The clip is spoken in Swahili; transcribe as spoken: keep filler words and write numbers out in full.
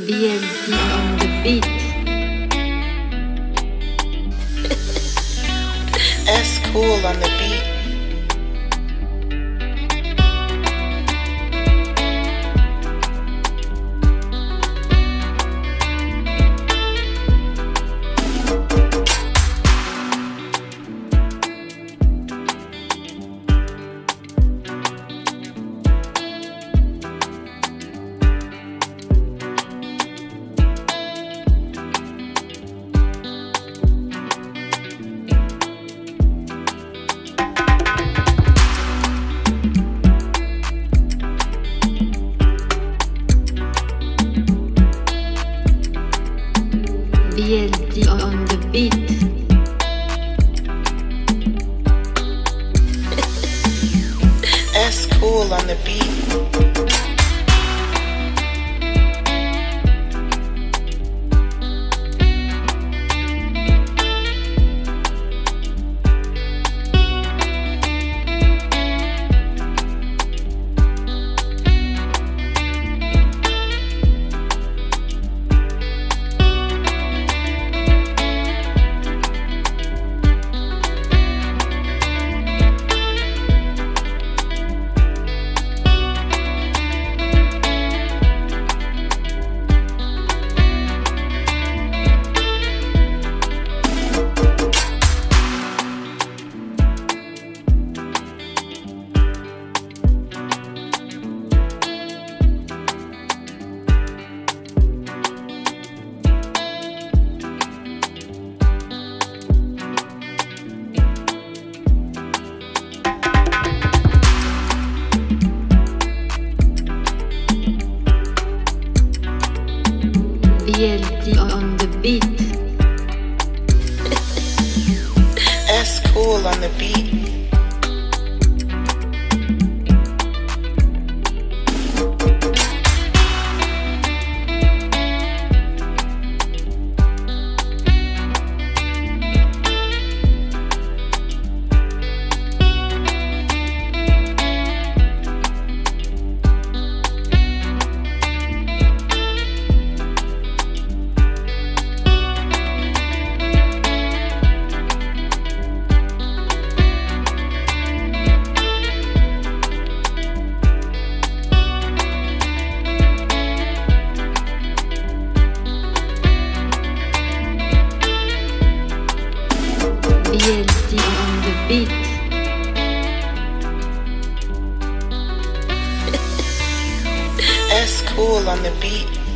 V L T on the beat. Skool on the beat. V L T on the beat. Skool on the beat. V L T on the beat. Skool on the beat. V L T on the beat. Skool on the beat.